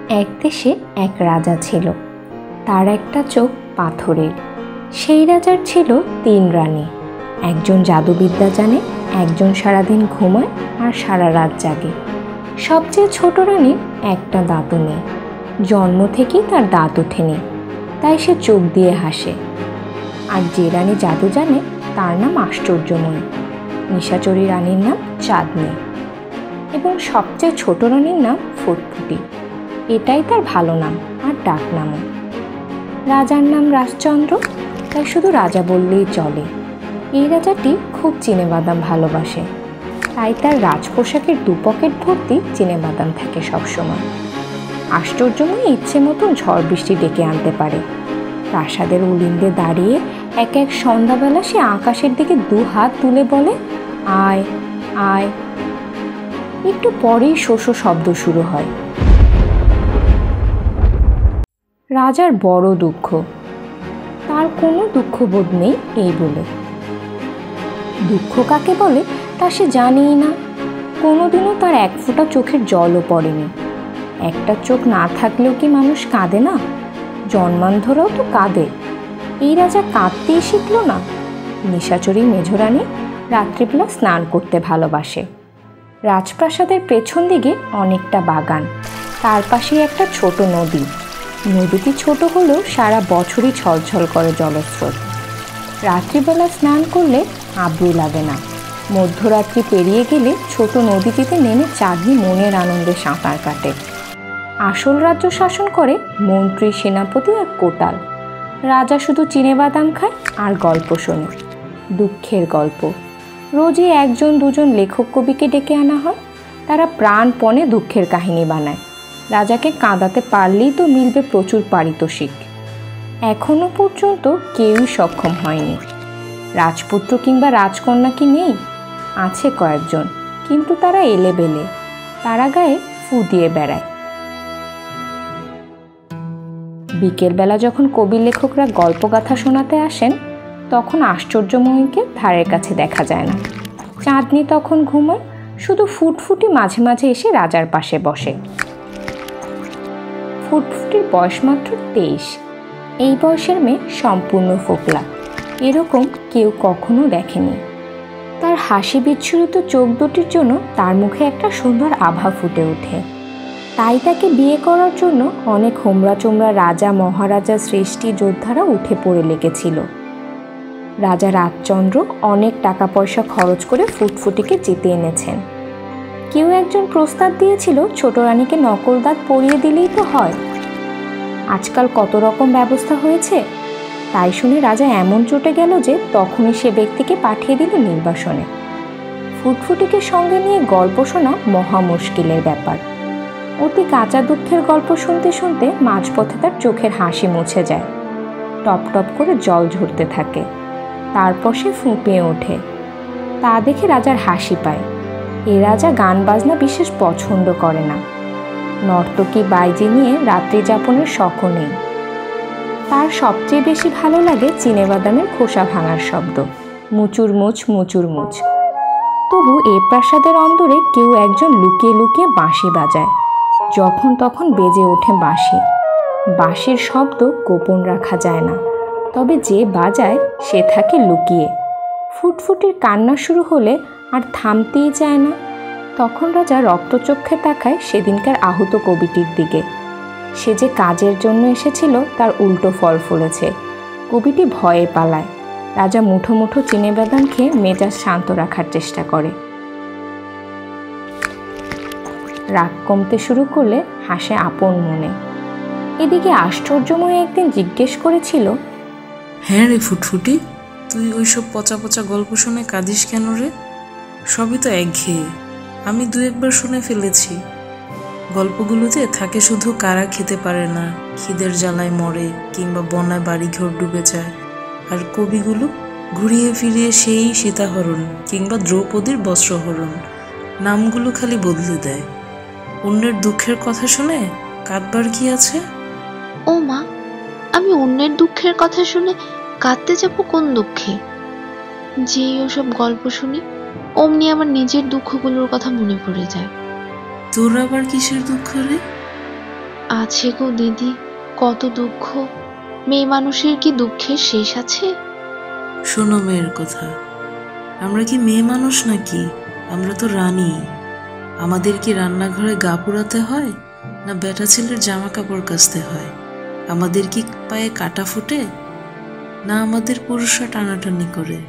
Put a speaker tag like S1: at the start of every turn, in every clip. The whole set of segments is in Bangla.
S1: এক দেশে এক রাজা ছিল। তার একটা চোখ পাথরের। সেই রাজার ছিল 3 রানী। একজন জাদুবিদ্যা জানে, একজন সারাদিন ঘুমায় আর সারা রাত জাগে। সবচেয়ে ছোট রানীর একটা দাঁতও নেই। জন্ম থেকেই তার দাঁত ওঠেনি, তাই সে চোখ দিয়ে হাসে। আর যে রানী জাদু জানে তার নাম আশ্চর্যময়ী। নিশাচরী রানীর নাম চাঁদনি এবং সবচেয়ে ছোট রানীর নাম ফুটফুটি। এটাই তার ভালো নাম আর ডাক নামও। রাজার নাম রাজচন্দ্র, তাই শুধু রাজা বললেই চলে। এই রাজাটি খুব চিনেবাদাম ভালোবাসে, তাই তার রাজপোশাকের 2 পকেট ভর্তি চিনেবাদাম থাকে সবসময়। আশ্চর্যময় ইচ্ছে মতন ঝড় বৃষ্টি ডেকে আনতে পারে। প্রাসাদের উলিন্দে দাঁড়িয়ে এক এক সন্ধ্যাবেলা সে আকাশের দিকে 2 হাত তুলে বলে, আয় আয়। একটু পরেই শোষো শব্দ শুরু হয়। রাজার বড় দুঃখ, তার কোনো দুঃখবোধ নেই এই বলে। দুঃখ কাকে বলে তা সে জানেই না। কোনোদিনও তার 1 ফোঁটা চোখের জলও পড়েনি। একটা চোখ না থাকলেও কি মানুষ কাঁদে না? জন্মান্ধরাও তো কাঁদে। এই রাজা কাঁদতেই শিখল না। নিশাচরী মেঝরানী রাত্রিবেলা স্নান করতে ভালোবাসে। রাজপ্রাসাদের পেছন দিকে অনেকটা বাগান, তার পাশেই একটা ছোট নদী। নদীটি ছোট হলেও সারা বছরই ছলছল করে জলস্রোত। রাত্রিবেলা স্নান করলে আব্রু লাগে না। মধ্যরাত্রি পেরিয়ে গেলে ছোট নদীটিতে নেমে চাঁদনি মনের আনন্দে সাঁতার কাটে। আসল রাজ্য শাসন করে মন্ত্রী, সেনাপতি আর কোটাল। রাজা শুধু চিনেবাদাম খায় আর গল্প শোনে, দুঃখের গল্প। রোজই 1-2জন লেখক কবিকে ডেকে আনা হয়। তারা প্রাণপণে দুঃখের কাহিনী বানায়। রাজাকে কাঁদাতে পারলেই তো মিলবে প্রচুর পারিতোষিক। এখনো পর্যন্ত কেউই সক্ষম হয়নি। রাজপুত্র কিংবা রাজকন্যা কি নেই? আছে কয়েকজন, কিন্তু তারা এলেবেলে। তারা গায়ে ফু দিয়ে বেড়ায়। বিকেলবেলা যখন কবি লেখকরা গল্পগাথা শোনাতে আসেন, তখন আশ্চর্যময়ীকে ধারের কাছে দেখা যায় না। চাঁদনি তখন ঘুমায়, শুধু ফুটফুটি মাঝে মাঝে এসে রাজার পাশে বসে। ফুটফুটির বয়স মাত্র 23। এই বয়সের মেয়ে সম্পূর্ণ ফোকলা। এরকম কেউ কখনো দেখেনি। তার হাসি বিচ্ছুরিত চোখ দুটির জন্য তার মুখে একটা সুন্দর আভা ফুটে ওঠে। তাই তাকে বিয়ে করার জন্য অনেক হোমরা চোমরা রাজা, মহারাজা, শ্রেষ্ঠী, যোদ্ধারা উঠে পড়ে লেগেছিল। রাজা রাজচন্দ্র অনেক টাকা পয়সা খরচ করে ফুটফুটিকে জিতে এনেছেন। কেউ একজন প্রস্তাব দিয়েছিল ছোট রানীকে নকল দাঁত পরিয়ে দিলেই তো হয়। আজকাল কত রকম ব্যবস্থা হয়েছে। তাই শুনে রাজা এমন চটে গেল যে তখনই সে ব্যক্তিকে পাঠিয়ে দিল নির্বাসনে। ফুটফুটিকে সঙ্গে নিয়ে গল্প শোনা মহা মুশকিলের ব্যাপার। অতি কাঁচা দুঃখের গল্প শুনতে শুনতে মাঝপথে তার চোখের হাসি মুছে যায়। টপ টপ করে জল ঝরতে থাকে। তারপর সে ফুঁপিয়ে ওঠে। তা দেখে রাজার হাসি পায়। এ রাজা গান বাজনা বিশেষ পছন্দ করে না। নর্তকী বাইজি নিয়ে রাত্রি যাপনের শখও নেই। তার সবচেয়ে বেশি ভালো লাগে চিনেবাদামের খোসা ভাঙার শব্দ, মুচুর মুচ মুচুর মুচ। তবু এ প্রাসাদের অন্দরে কেউ একজন লুকিয়ে লুকিয়ে বাঁশি বাজায়। যখন তখন বেজে ওঠে বাঁশি। বাঁশির শব্দ গোপন রাখা যায় না, তবে যে বাজায় সে থাকে লুকিয়ে। ফুটফুটির কান্না শুরু হলে আর থামতেই চায় না। তখন রাজা রক্তচক্ষে তাকায় সেদিনকার আহত কবিটির দিকে। সে যে কাজের জন্য এসেছিল তার উল্টো ফল ফলেছে। কবিটি ভয়ে পালায়। রাজা মুঠো মুঠো চিনেবাদাম খেয়ে মেজাজ শান্ত রাখার চেষ্টা করে। রাগ কমতে শুরু করলে হাসে আপন মনে। এদিকে আশ্চর্যময় একদিন জিজ্ঞেস করেছিল,
S2: হ্যাঁ রে ফুটফুটি, তুই ওইসব পচা পচা গল্প শুনে কাঁদিস কেন রে? সবই তো একঘেয়ে। আমি 2-1বার শুনে ফেলেছি। গল্পগুলোতে থাকে শুধু কারা খেতে পারে না, খিদের জ্বালায় মরে, কিংবা বন্যায় বাড়িঘর ডুবে যায়। আর কবিগুলো ঘুরিয়ে ফিরিয়ে সেই সীতাহরণ কিংবা দ্রৌপদীর বস্ত্রহরণ নামগুলো খালি বদলে দেয়। অন্যের দুঃখের কথা শুনে কাঁদবার কি আছে?
S3: ও মা, আমি অন্যের দুঃখের কথা শুনে কাঁদতে যাব কোন দুঃখে? যেই ওসব গল্প শুনি অমনি আমার নিজের দুঃখগুলোর কথা মনে পড়ে যায়।
S2: তোর আবার কিসের দুঃখ রে?
S3: আছে গো দিদি, কত দুঃখ। মেয়ে মানুষের কি দুঃখের শেষ আছে?
S2: শোনো মেয়ের কথা, আমরা কি মেয়ে মানুষ নাকি? আমরা তো রানী। আমাদের কি রান্নাঘরে গা পোড়াতে হয়, না বেটা ছেলের জামা কাপড় কাচতে হয়? আমাদের কি পায়ে কাটা ফুটে, না আমাদের পুরুষরা টানাটানি করে?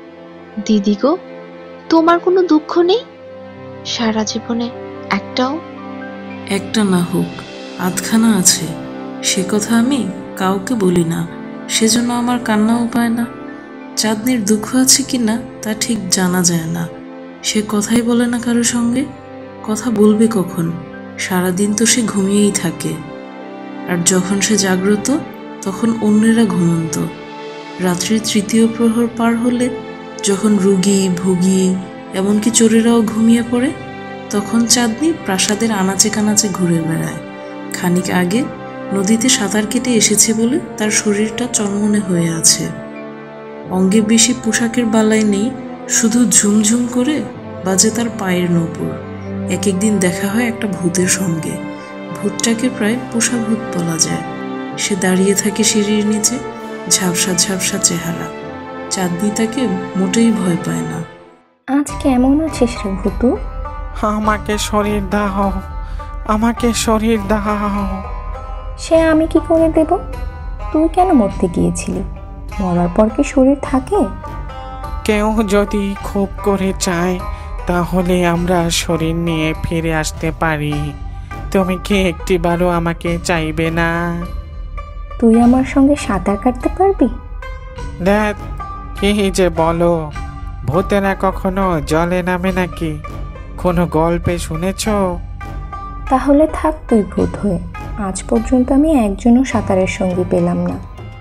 S3: দিদি গো, তোমার কোনো দুঃখ নেই সারা জীবনে? একটাও?
S2: একটা না হোক, আধখানা আছে। সে কথা আমি কাউকে বলি না, সেজন্য আমার কান্নাও পায় না। চাঁদনির দুঃখ আছে কি না তা ঠিক জানা যায় না। সে কথাই বলে না কারো সঙ্গে। কথা বলবে কখন? সারাদিন তো সে ঘুমিয়েই থাকে। আর যখন সে জাগ্রত, তখন অন্যেরা ঘুমন্ত। রাত্রির তৃতীয় প্রহর পার হলে, যখন রুগী ভুগী এমনকি চোরেরাও ঘুমিয়ে পড়ে, তখন চাঁদনি প্রাসাদের আনাচে কানাচে ঘুরে বেড়ায়। খানিক আগে নদীতে সাঁতার কেটে এসেছে বলে তার শরীরটা চনমনে হয়ে আছে। অঙ্গে বেশি পোশাকের বালাই নেই, শুধু ঝুমঝুম করে বাজে তার পায়ের নূপুর। এক একদিন দেখা হয় একটা ভূতের সঙ্গে। ভূতটাকে প্রায় পোষা ভূত বলা যায়। সে দাঁড়িয়ে থাকে সিঁড়ির নিচে, ঝাপসা ঝাপসা চেহারা। চাঁদনি তাকে মোটেই ভয় পায় না।
S1: আজ কেমন আছিস রে ভূতু?
S4: আমাকে শরীর দাও, আমাকে শরীর দাও।
S1: সে আমি কি করে দেব? তুই কেন মরতে গিয়েছিলি? মরার পর কি শরীর থাকে?
S4: কেউ যদি খুব করে চায় তাহলে আমরা শরীর নিয়ে ফিরে আসতে পারি। তুমি কি একটিবারও আমাকে চাইবে না?
S1: তুই আমার সঙ্গে সাঁতার কাটতে পারবি?
S4: দেখ, কি যে বলো, ভূতেরা কখনো জলে নামে নাকি? কোনো গল্পে শুনেছ?
S1: তাহলে থাক তুই ভূত হয়ে। আজ পর্যন্ত আমি একজনও সাঁতারের সঙ্গী পেলাম না।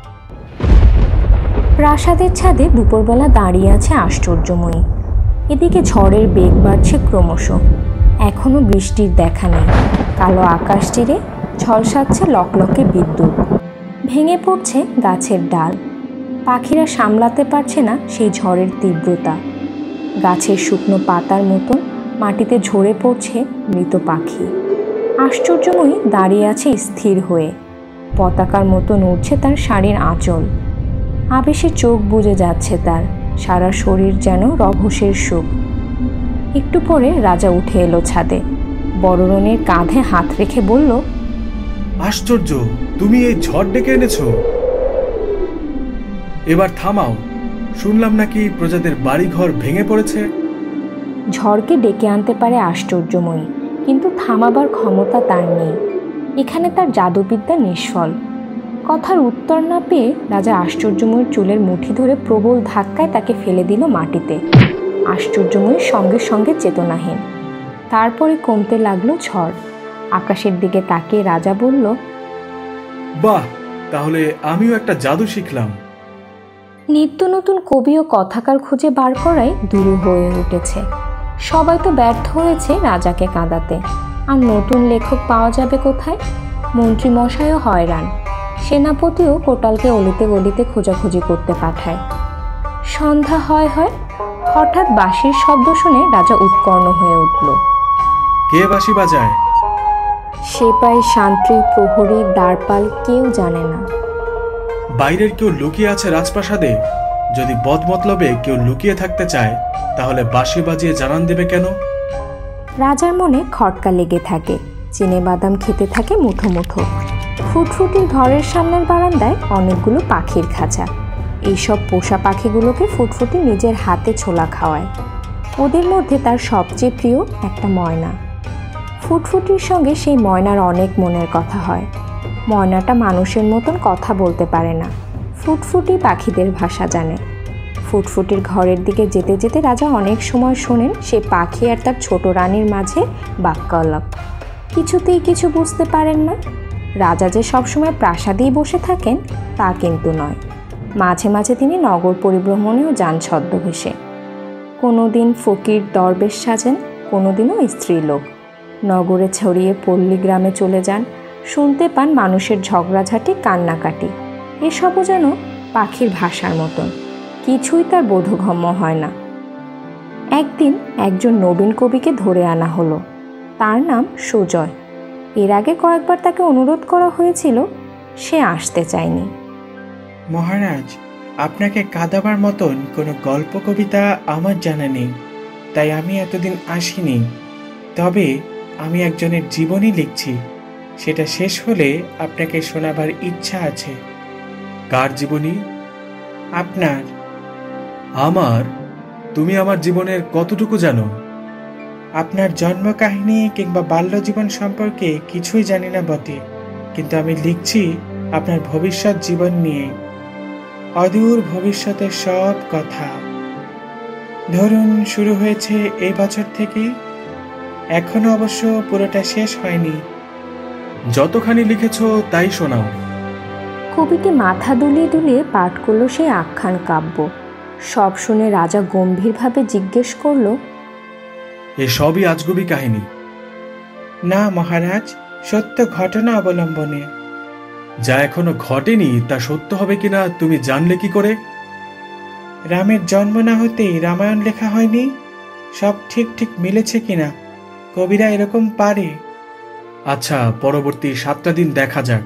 S1: প্রাসাদের ছাদে দুপুরবেলা দাঁড়িয়ে আছে আশ্চর্যময়ী। এদিকে ঝড়ের বেগ বাড়ছে ক্রমশ। এখনো বৃষ্টির দেখা নেই। কালো আকাশ চিরে ঝলসাচ্ছে লকলকে বিদ্যুৎ। ভেঙে পড়ছে গাছের ডাল। পাখিরা সামলাতে পারছে না সেই ঝড়ের তীব্রতা। গাছের শুকনো পাতার মতন মাটিতে ঝরে পড়ছে মৃত পাখি। আশ্চর্যময়ী দাঁড়িয়ে আছে স্থির হয়ে। পতাকার মতো নড়ছে তার শাড়ির আঁচল। আবেশে চোখ বুজে যাচ্ছে তার, সারা শরীর যেন রভসের সুখ। একটু পরে রাজা উঠে এলো ছাদে। বড়রনের কাঁধে হাত রেখে বলল,
S5: আশ্চর্য, তুমি এই ঝড় ডেকে এনেছো? এবার থামাও। শুনলাম নাকি প্রজাদের বাড়িঘর ভেঙে পড়েছে।
S1: ঝড়কে ডেকে আনতে পারে আশ্চর্যময়ী, কিন্তু থামাবার ক্ষমতা তার নেই। এখানে তার জাদুবিদ্যা নিষ্ফল। কথার উত্তর না পেয়ে রাজা আশ্চর্যময়ীর চুলের মুঠি ধরে প্রবল ধাক্কায় তাকে ফেলে দিল মাটিতে। আশ্চর্যময়ীর সঙ্গে সঙ্গে চেতনাহীন। তারপরে কমতে লাগলো ঝড়। আকাশের দিকে তাকিয়ে রাজা বলল,
S5: বাহ, তাহলে আমিও একটা জাদু শিখলাম।
S1: নিত্য নতুন কবি ও কথাকার খুঁজে বার করাই দুরূহ হয়ে উঠেছে। সবাই তো ব্যর্থ হয়েছে রাজাকে কাঁদাতে। আর নতুন লেখক পাওয়া যাবে কোথায়? মন্ত্রীমশাইও হয়রান। সেনাপতিও কোটালকে অলিতে গলিতে খোঁজাখুঁজি করতে পাঠায়। সন্ধ্যা হয় হয়, হঠাৎ বাঁশির শব্দ শুনে রাজা উৎকর্ণ হয়ে উঠল।
S5: কে বাঁশি বাজায়?
S1: সেপাই, শান্তি, প্রহরী, দ্বারপাল কেউ জানে না।
S5: বাইরের কেউ লুকিয়ে আছে রাজপ্রাসাদে? যদি বদমতলবে কেউ লুকিয়ে থাকতে চায়, তাহলে বাঁশি বাজিয়ে জানান দেবে কেন?
S1: রাজার মনে খটকা লেগে থাকে। চিনে বাদাম খেতে থাকে মুঠো মুঠো। ফুটফুটির ঘরের সামনের বারান্দায় অনেকগুলো পাখির খাঁচা। এইসব পোষা পাখিগুলোকে ফুটফুটি নিজের হাতে ছোলা খাওয়ায়। ওদের মধ্যে তার সবচেয়ে প্রিয় একটা ময়না। ফুটফুটির সঙ্গে সেই ময়নার অনেক মনের কথা হয়। ময়নাটা মানুষের মতন কথা বলতে পারে না। ফুটফুটি পাখিদের ভাষা জানে। ফুটফুটির ঘরের দিকে যেতে যেতে রাজা অনেক সময় শোনেন সে পাখি আর তার ছোট রানীর মাঝে বাক্যালাপ। কিছুতেই কিছু বুঝতে পারেন না। রাজা যে সবসময় প্রাসাদেই বসে থাকেন তা কিন্তু নয়। মাঝে মাঝে তিনি নগর পরিভ্রমণেও যান ছদ্মবেশে। কোনো দিন ফকির দরবেশ সাজেন, কোনো দিনও স্ত্রীলোক। নগরে ছড়িয়ে পল্লী গ্রামে চলে যান। শুনতে পান মানুষের ঝগড়াঝাটি, কান্নাকাটি। এসবও যেন পাখির ভাষার মতন। কিছুই তার বোধগম্য হয় না। একদিন একজন নবীন কবিকে ধরে আনা হলো। তার নাম সুজয়। এর আগে কয়েকবার তাকে অনুরোধ করা হয়েছিল, সে আসতে চায়নি।
S4: মহারাজ, আপনাকে কাঁদাবার মতন কোনো গল্প কবিতা আমার জানা নেই, তাই আমি এতদিন আসিনি। তবে আমি একজনের জীবনী লিখছি, সেটা শেষ হলে আপনাকে শোনাবার ইচ্ছা আছে।
S5: কার জীবনী?
S4: আপনার।
S5: আমার? তুমি আমার জীবনের কতটুকু জানো?
S4: আপনার জন্মকাহিনী কিংবা বাল্যজীবন সম্পর্কে কিছুই জানি না বটে, কিন্তু আমি লিখছি আপনার ভবিষ্যৎ জীবন নিয়ে, অদূর ভবিষ্যতের সব কথা। ধরুন শুরু হয়েছে এই বছর থেকে, এখনো অবশ্য পুরোটা শেষ হয়নি।
S5: যতখানি লিখেছ তাই শোনাও।
S1: কবিটি মাথা দুলিয়ে দুলিয়ে পাঠ করল সেই আখ্যান কাব্য। সব শুনে রাজা গম্ভীরভাবে জিজ্ঞেস করল,
S5: এ সবই আজগুবি কাহিনী?
S4: না মহারাজ, সত্য ঘটনা অবলম্বনে।
S5: যা এখনো ঘটেনি তা সত্য হবে কিনা তুমি জানলে কি করে?
S4: রামের জন্ম না হতেই রামায়ণ লেখা হয়নি? সব ঠিক ঠিক মিলেছে কিনা? কবিরা এরকম পারে।
S5: আচ্ছা, পরবর্তী 7টা দিন দেখা যাক।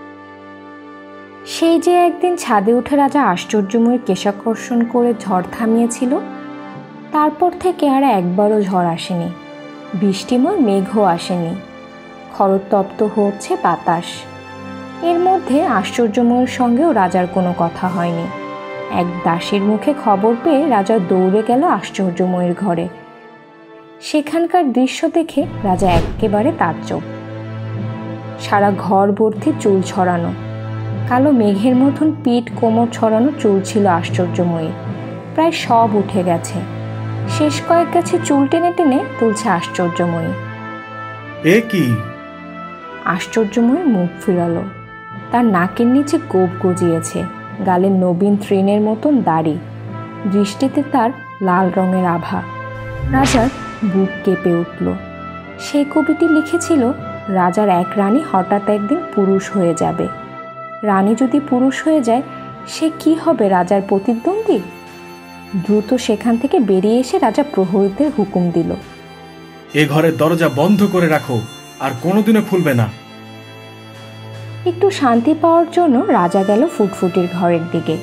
S1: সেই যে একদিন ছাদে উঠে রাজা আশ্চর্যময় কেশাকর্ষণ করে ঝড় থামিয়েছিল, তারপর থেকে আর একবারও ঝড় আসেনি, বৃষ্টিময় মেঘও আসেনি, খরতপ্ত হচ্ছে বাতাস। এর মধ্যে আশ্চর্যময়ের সঙ্গেও রাজার কোনো কথা হয়নি। এক দাসীর মুখে খবর পেয়ে রাজা দৌড়ে গেল আশ্চর্যময়ের ঘরে। সেখানকার দৃশ্য দেখে রাজা একেবারে তাজ্জব। সারা ঘর ভর্তি চুল ছড়ানো, কালো মেঘের মতন পিঠ কোমর ছড়ানো চুল ছিল আশ্চর্যময়ী। প্রায় সব উঠে গেছে, শেষ কয়েক গাছে চুল টেনে টেনে তুলছে আশ্চর্যময়ী।
S5: এ কি?
S1: আশ্চর্যময়ী মুখ ফিরালো। তার নাকের নিচে গোপ গজিয়েছে, গালে নবীন তৃণের মতন দাড়ি, দৃষ্টিতে তার লাল রঙের আভা। রাজার বুক কেঁপে উঠল। সেই কবিটি লিখেছিল রাজার এক রানী হঠাৎ একদিন পুরুষ হয়ে যাবে। রানী যদি পুরুষ হয়ে যায়, সে কি হবে রাজার প্রতিদ্বন্দ্বী? দ্রুত সেখান থেকে বেরিয়ে এসে রাজা প্রহরীদের হুকুম দিল,
S5: এ ঘরের দরজা বন্ধ করে রাখো, আর কোনোদিনও খুলবে না।
S1: একটু শান্তি পাওয়ার জন্য রাজা গেল ফুটফুটির ঘরের দিকে।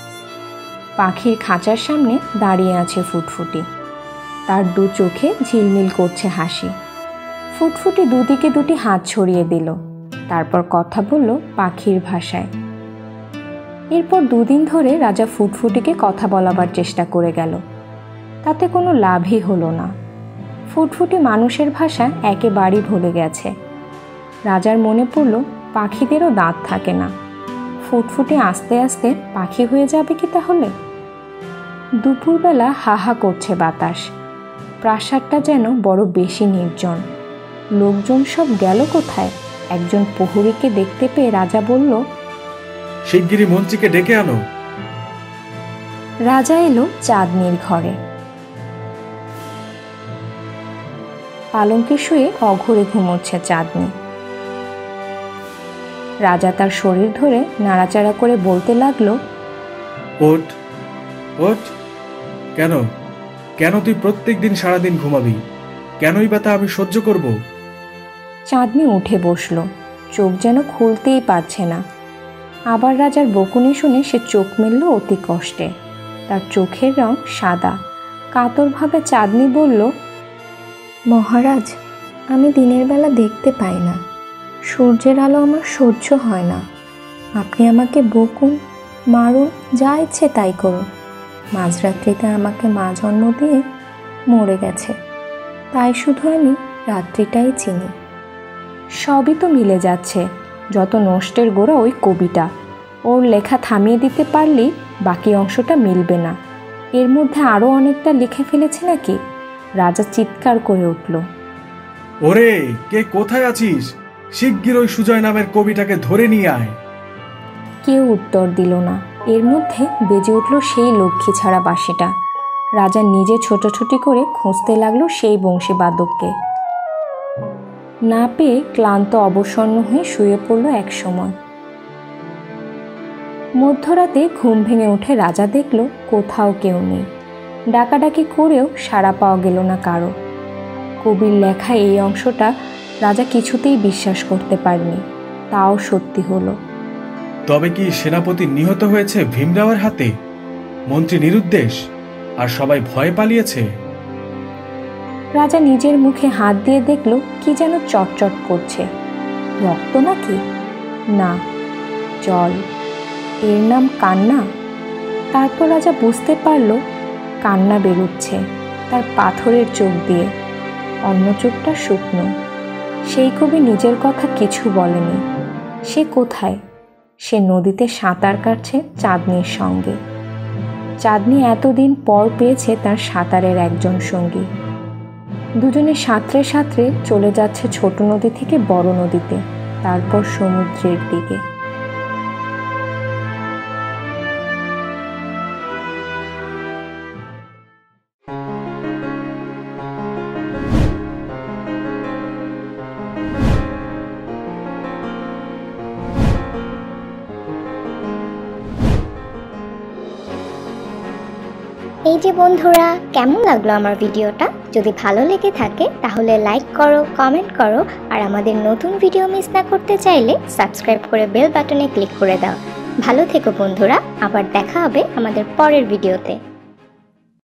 S1: পাখির খাঁচার সামনে দাঁড়িয়ে আছে ফুটফুটি, তার দু চোখে ঝিলমিল করছে হাসি। ফুটফুটি দুদিকে দুটি হাত ছড়িয়ে দিল, তারপর কথা বলল পাখির ভাষায়। এরপর 2 দিন ধরে রাজা ফুটফুটিকে কথা বলাবার চেষ্টা করে গেল, তাতে কোনো লাভই হলো না। ফুটফুটি মানুষের ভাষা একেবারেই ভুলে গেছে। রাজার মনে পড়ল পাখিদেরও দাঁত থাকে না, ফুটফুটি আস্তে আস্তে পাখি হয়ে যাবে কি তাহলে? দুপুরবেলা হাহা করছে বাতাস, প্রাসাদটা যেন বড় বেশি নির্জন। লোকজন সব গেল কোথায়? একজন প্রহরীকে দেখতে পেয়ে রাজা বলল,
S5: শিগগিরই মন্ত্রীকে ডেকে আনো।
S1: রাজা এলো চাঁদনির ঘরে। পালঙ্কে শুয়ে অঘরে ঘুমোচ্ছে চাঁদনি। রাজা তার শরীর ধরে নাড়াচাড়া করে বলতে লাগলো,
S5: ওঠ ওঠ। কেন কেন তুই প্রত্যেক দিন সারাদিন ঘুমাবি? কেনই বা তা আমি সহ্য করব?
S1: চাঁদনি উঠে বসলো, চোখ যেন খুলতেই পারছে না। আবার রাজার বকুনি শুনে সে চোখ মেলল অতি কষ্টে। তার চোখের রং সাদা। কাতরভাবে চাঁদনি বলল, মহারাজ, আমি দিনের বেলা দেখতে পাই না, সূর্যের আলো আমার সহ্য হয় না। আপনি আমাকে বকুন, মারুন, যা ইচ্ছে তাই করুন। মাঝরাত্রিতে আমাকে মা জন্ম দিয়ে মরে গেছে, তাই শুধু আমি রাত্রিটাই চিনি। সবই তো মিলে যাচ্ছে, যত নষ্টের গোড়া ওই কবিটা। ওর লেখা থামিয়ে দিতে পারলেই বাকি অংশটা মিলবে না। এর মধ্যে আরও অনেকটা লিখে ফেলেছে নাকি? রাজা চিৎকার করে উঠল,
S5: ওরে, কে কোথায় আছিস? শিগগির ওই সুজয় নামের কবিটাকে ধরে নিয়ে আয়।
S1: কেউ উত্তর দিল না। এর মধ্যে বেজে উঠল সেই লক্ষ্মী ছাড়া বাঁশিটা। রাজা নিজে ছোটাছুটি করে খুঁজতে লাগলো সেই বংশীবাদককে। না পেয়ে ক্লান্ত অবসন্ন হয়ে শুয়ে পড়ল এক সময়। মধ্যরাতে ঘুম ভেঙে উঠে রাজা দেখল কোথাও কেউ নেই। ডাকাডাকি করেও সাড়া পাওয়া গেল না কারো। কবির লেখা এই অংশটা রাজা কিছুতেই বিশ্বাস করতে পারেনি, তাও সত্যি হলো।
S5: তবে কি সেনাপতি নিহত হয়েছে ভীমরাওয়ের হাতে? মন্ত্রী নিরুদ্দেশ আর সবাই ভয়ে পালিয়েছে?
S1: রাজা নিজের মুখে হাত দিয়ে দেখল কি যেন চটচট করছে। রক্ত নাকি? না, জল। এর নাম কান্না। তারপর রাজা বুঝতে পারল কান্না বেরোচ্ছে তার পাথরের চোখ দিয়ে, অন্য চোখটা শুকনো। সেই কবি নিজের কথা কিছু বলেনি। সে কোথায়? সে নদীতে সাঁতার কাটছে চাঁদনির সঙ্গে। চাঁদনি এতদিন পর পেয়েছে তার সাঁতারের একজন সঙ্গী। দুজনে সাঁতরে সাঁতরে চলে যাচ্ছে ছোট নদী থেকে বড় নদীতে, তারপর সমুদ্রের দিকে।
S6: এই যে বন্ধুরা, কেমন লাগলো আমার ভিডিওটা? যদি ভালো লেগে থাকে তাহলে লাইক করো, কমেন্ট করো, আর আমাদের নতুন ভিডিও মিস না করতে চাইলে সাবস্ক্রাইব করে বেল বাটনে ক্লিক করে দাও। ভালো থেকো বন্ধুরা, আবার দেখা হবে আমাদের পরের ভিডিওতে।